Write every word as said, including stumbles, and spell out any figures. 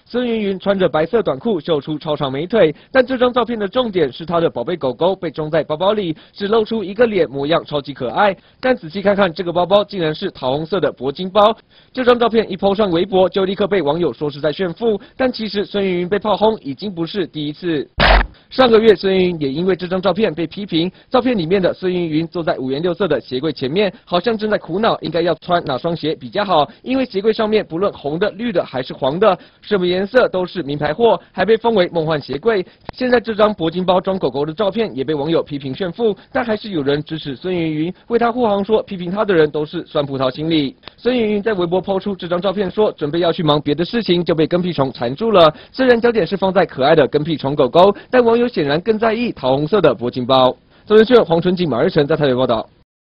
孙芸芸穿着白色短裤，秀出超长美腿，但这张照片的重点是她的宝贝狗狗被装在包包里，只露出一个脸，模样超级可爱。但仔细看看，这个包包竟然是桃红色的铂金包。这张照片一 po 上微博，就立刻被网友说是在炫富。但其实孙芸芸被炮轰已经不是第一次。 上个月，孙芸芸也因为这张照片被批评。照片里面的孙芸芸坐在五颜六色的鞋柜前面，好像正在苦恼应该要穿哪双鞋比较好。因为鞋柜上面不论红的、绿的还是黄的，什么颜色都是名牌货，还被封为梦幻鞋柜。现在这张铂金包装狗狗的照片也被网友批评炫富，但还是有人支持孙芸芸，为他护航说批评他的人都是酸葡萄心理。孙芸芸在微博抛出这张照片说，准备要去忙别的事情，就被跟屁虫缠住了。虽然焦点是放在可爱的跟屁虫狗狗，但网友显然更在意桃红色的铂金包。周日讯，黄纯景、马日成在台北报道。